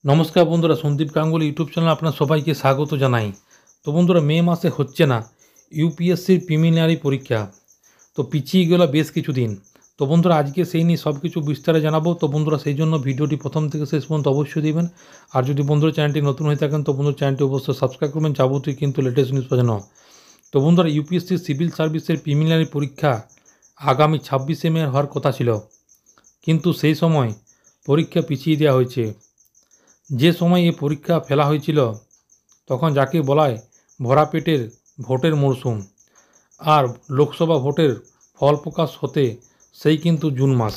নমস্কার বন্ধুরা, Sandeep Ganguly YouTube channel আপনার সবাইকে স্বাগত জানাই। তো বন্ধুরা, মে মাসে হচ্ছে না ইউপিএসসির প্রিলিমিনারি পরীক্ষা, তো পিছিয়ে গেল বেশ কিছুদিন। তো বন্ধুরা, আজকে সেই নিয়ে সব কিছু বিস্তারে জানাবো। তো বন্ধুরা, সেই জন্য ভিডিওটি প্রথম থেকে শেষ পর্যন্ত অবশ্যই দিবেন। আর যদি বন্ধুরা চ্যানেলটি নতুন হয়ে থাকেন তো বন্ধুরা চ্যানেলটি অবশ্যই সাবস্ক্রাইব করবেন যাবতীয় কিন্তু লেটেস্ট নিউজ পাওয়ার। তো বন্ধুরা, ইউপিএসসি সিভিল সার্ভিসের প্রিলিমিনারি পরীক্ষা আগামী 26শে মে হওয়ার কথা ছিল, কিন্তু সেই সময় পরীক্ষা পিছিয়ে দেওয়া হয়েছে। যে সময় এই পরীক্ষা ফেলা হয়েছিল তখন যাকে বলায় ভরা পেটের ভোটের মরশুম, আর লোকসভা ভোটের ফল প্রকাশ হতে সেই কিন্তু জুন মাস।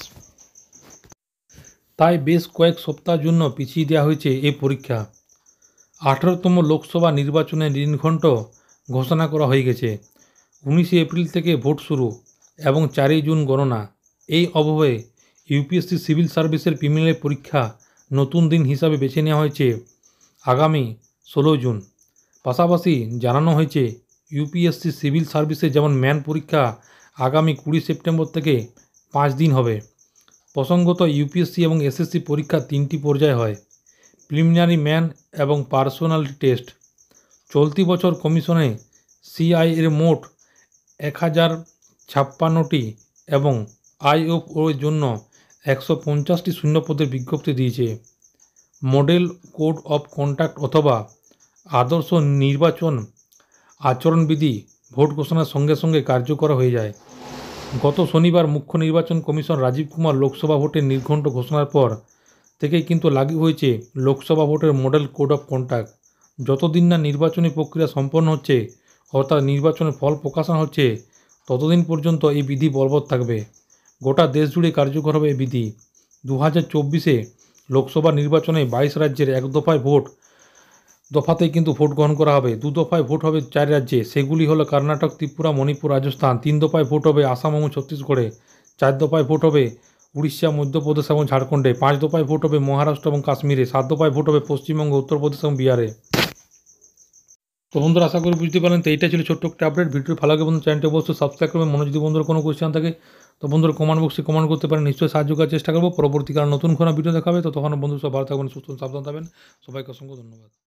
তাই বেশ কয়েক সপ্তাহের জন্য পিছিয়ে দেওয়া হয়েছে এই পরীক্ষা। 18তম লোকসভা নির্বাচনের দিনক্ষণ ঘোষণা করা হয়ে গেছে। 19শে এপ্রিল থেকে ভোট শুরু এবং 4ই জুন গণনা। এই অবহে ইউপিএসসি সিভিল সার্ভিসের প্রিলিমিনারি পরীক্ষা নতুন দিন হিসাবে বেছে নেওয়া হয়েছে আগামী 16 জুন। পাশাপাশি জানানো হয়েছে ইউপিএসসি সিভিল সার্ভিসে যেমন ম্যান পরীক্ষা আগামী 20 সেপ্টেম্বর থেকে 5 দিন হবে। প্রসঙ্গত, ইউপিএসসি এবং এসএসসি পরীক্ষা 3টি পর্যায়ে হয়: প্রিলিমিনারি ম্যান এবং পার্সোনালিটি টেস্ট। চলতি বছর কমিশনে সিআই এর মোট 1056টি এবং আইওও এর জন্য 150টি শূন্যপদের বিজ্ঞপ্তি দিয়েছে। মডেল কোড অফ কন্ডাক্ট অথবা আদর্শ নির্বাচন আচরণবিধি ভোট ঘোষণার সঙ্গে সঙ্গে কার্যকর হয়ে যায়। গত শনিবার মুখ্য নির্বাচন কমিশন রাজীব কুমার লোকসভা ভোটের নির্ঘণ্ট ঘোষণার পর থেকেই কিন্তু লাগু হয়েছে লোকসভা ভোটের মডেল কোড অফ কন্ডাক্ট। যতদিন না নির্বাচনী প্রক্রিয়া সম্পন্ন হচ্ছে অর্থাৎ নির্বাচনের ফল প্রকাশনা হচ্ছে, ততদিন পর্যন্ত এই বিধি বলবৎ থাকবে। গোটা দেশ জুড়ে কার্যকর হবে এই বিধি। 2024-এ লোকসভা নির্বাচনে 22 রাজ্যের এক দফাতেই কিন্তু ভোট গ্রহণ করা হবে। 2 দফায় ভোট হবে 4 রাজ্যে, সেগুলি হলো কর্ণাটক, ত্রিপুরা, মণিপুর, রাজস্থান। 3 দফায় ভোট হবে আসাম এবং ছত্তিশগড়ে। 4 দফায় ভোট হবে উড়িষ্যা, মধ্যপ্রদেশ এবং ঝাড়খণ্ডে। 5 দফায় ভোট হবে মহারাষ্ট্র এবং কাশ্মীরে। 7 দফায় ভোট হবে পশ্চিমবঙ্গ, উত্তরপ্রদেশ এবং বিহারে। তো বন্ধুরা, আশা করি বুঝতে পারলেন। তো এইটা ছিল ছোট্ট একটা আপডেট। ভিডিও ভালো লাগে বন্ধু চ্যানেলটি অবশ্যই সাবস্ক্রাইব করবেন। মনে যদি বন্ধুরা কোনো কোয়েশ্চেন থাকে তো বন্ধুরা কমেন্ট বক্সে কমেন্ট করতে পারেন, নিশ্চয়ই সাহায্য করার চেষ্টা করবো। পরবর্তীকালে নতুন কোনো ভিডিও দেখাবে, তো তখন বন্ধু সব ভালো থাকবেন, সুস্থ সাবধান থাকবেন। সবাইকে অসংখ্য ধন্যবাদ।